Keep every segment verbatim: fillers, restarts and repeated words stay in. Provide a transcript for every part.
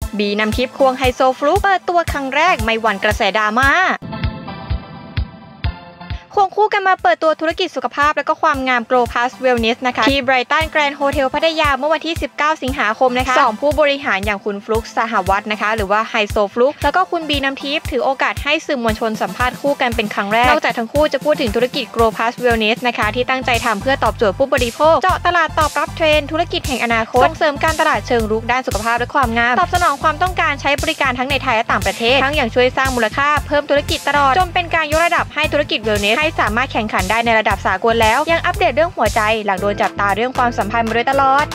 บีน้ำทิพย์ควงไฮโซฟลุ๊กเปิดตัวครั้งแรกไม่หวั่นกระแสดราม่าควงคู่กันมาเปิดตัวธุรกิจสุขภาพและก็ความงาม Glow Plus Wellness นะคะที่ Brighton Grand Hotel พัทยาเมื่อวันที่สิบเก้าสิงหาคมนะคะสองผู้บริหารอย่างคุณฟลุ๊กสหวัฒน์นะคะหรือว่าไฮโซฟลุ๊กแล้วก็คุณบีน้ำทิพย์ถือโอกาสให้สื่อมวลชนสัมภาษณ์คู่กันเป็นครั้งแรกนอกจากทั้งคู่จะพูดถึงธุรกิจ Glow Plus Wellness นะคะที่ตั้งใจทำเพื่อตอบโจทย์ผู้บริโภคเจาะตลาดตอบรับเทรนด์ธุรกิจแห่งอนาคตส่งเสริมการตลาดเชิงรุกด้านสุขภาพและความงามตอบสนองความต้องการใช้บริการทั้งในไทยและต่างประเทศทั้งอย่างช่วยสร้างมูลค่าเพิ่มธุรกิจตลอดจนเป็นการยกระดับให้ธุรกิจ Wellness ให้สามารถแข่งขันได้ในระดับสากลแล้วยังอัปเดตเรื่องหัวใจหลังโดนจับตาเรื่องความสัมพันธ์มาโดยตลอด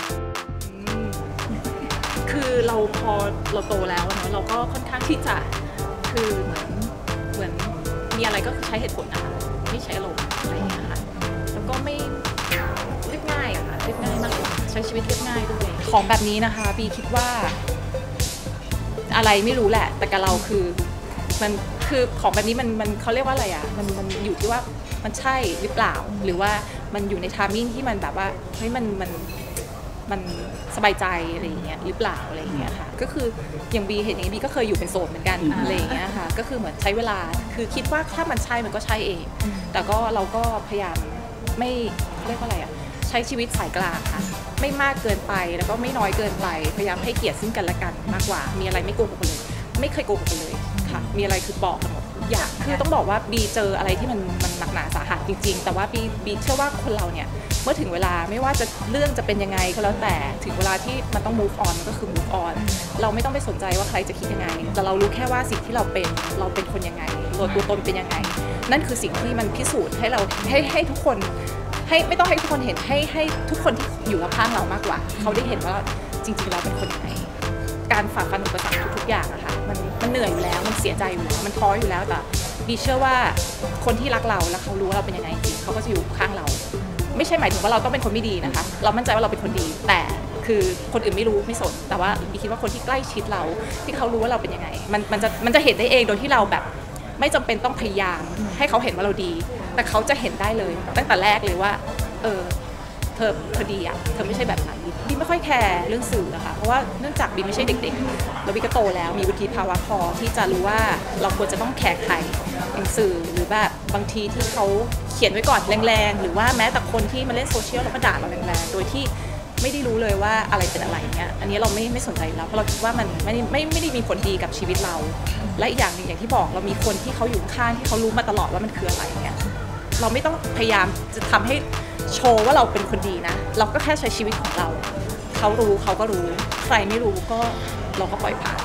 คือเราพอเราโตแล้วเนาะเราก็ค่อนข้างที่จะคือเหมือนเหมือนมีอะไรก็คือใช้เหตุผลนะคะไม่ใช้อารมณ์อะไรอย่างเงี้ยค่ะแล้วก็ไม่เรียบง่ายอะค่ะเรียบง่ายมากกว่าใช้ชีวิตเรียบง่ายด้วยของแบบนี้นะคะบีคิดว่าอะไรไม่รู้แหละแต่กับเราคือมันคือของแบบนี้มันมันเขาเรียกว่าอะไรอะมันมันอยู่ที่ว่ามันใช่หรือเปล่าหรือว่ามันอยู่ในทามมิ่งที่มันแบบว่าเฮ้ยมันมันมันสบายใจอะไรอย่างเงี้ยหรือเปล่าอะไรอย่างเงี้ยค่ะก็คืออย่างบีเห็นอย่างนี้บีก็เคยอยู่เป็นโสดเหมือนกันอะไรอย่างเงี้ยค่ะก็คือเหมือนใช้เวลาคือคิดว่าถ้ามันใช่มันก็ใช่เองแต่ก็เราก็พยายามไม่เรียกว่าอะไรอะใช้ชีวิตสายกลางค่ะไม่มากเกินไปแล้วก็ไม่น้อยเกินไปพยายามให้เกียรติซึ่งกันและกันมากกว่ามีอะไรไม่โกหกกันเลยไม่เคยโกหกกันเลยค่ะมีอะไรคือบอกกันหมดอย่างคือต้องบอกว่าบีเจออะไรที่มันมันหนักหนาสาหัสจริงๆแต่ว่าบีบีเชื่อว่าคนเราเนี่ยเมื่อถึงเวลาไม่ว่าจะเรื่องจะเป็นยังไงก็แล้วแต่ถึงเวลาที่มันต้อง move on มันก็คือ move on เราไม่ต้องไปสนใจว่าใครจะคิดยังไงแต่เรารู้แค่ว่าสิ่งที่เราเป็นเราเป็นคนยังไงตัวตัวตนเป็นยังไงนั่นคือสิ่งที่มันพิสูจน์ให้เราให้ให้ทุกคนให้ไม่ต้องให้ทุกคนเห็นให้ให้ทุกคนที่อยู่รอบข้างเรามากกว่าเขาได้เห็นว่าจริงๆเราเป็นคนยังไงการฝ่าฟันอุปสรรคทุกๆอย่างอะค่ะมันมันเหนื่อยอยู่แล้วมันเสียใจอยู่แล้วมันท้ออยู่แล้วแต่บีเชื่อว่าคนที่รักเราแล้วเขารู้ว่าเราเป็นยังไงจริงเขาก็จะอยู่ข้างเราไม่ใช่หมายถึงว่าเราต้องเป็นคนไม่ดีนะคะเรามั่นใจว่าเราเป็นคนดีแต่คือคนอื่นไม่รู้ไม่สนแต่ว่าบีคิดว่าคนที่ใกล้ชิดเราที่เขารู้ว่าเราเป็นยังไงมันมันจะมันจะเห็นได้เองโดยที่เราแบบไม่จำเป็นต้องพยายามให้เขาเห็นว่าเราดีแต่เขาจะเห็นได้เลยตั้งแต่แรกเลยว่าเออเธอเธอดีอ่ะเธอไม่ใช่แบบนั้นบีไม่ค่อยแคร์เรื่องสื่อนะคะเพราะว่าเนื่องจากบีไม่ใช่เด็กๆแล้วบีก็โตแล้วมีวุฒิภาวะพอที่จะรู้ว่าเราควรจะต้องแคร์ใครอย่างสื่อหรือแบบบางทีที่เขาเขียนไว้ก่อนแรงๆหรือว่าแม้แต่คนที่มาเล่นโซเชียลแล้วก็ด่าเราแรงๆโดยที่ไม่ได้รู้เลยว่าอะไรเป็นอะไรเงี้ยอันนี้เราไม่ไม่สนใจแล้วเพราะเราคิดว่ามันไม่ไม่ไม่ได้มีผลดีกับชีวิตเราและอีกอย่างหนึ่งอย่างที่บอกเรามีคนที่เขาอยู่ข้างที่เขารู้มาตลอดว่ามันคืออะไรเงี้ยเราไม่ต้องพยายามจะทำให้โชว์ว่าเราเป็นคนดีนะเราก็แค่ใช้ชีวิตของเราเขารู้เขาก็รู้ใครไม่รู้ก็เราก็ปล่อยผ่าน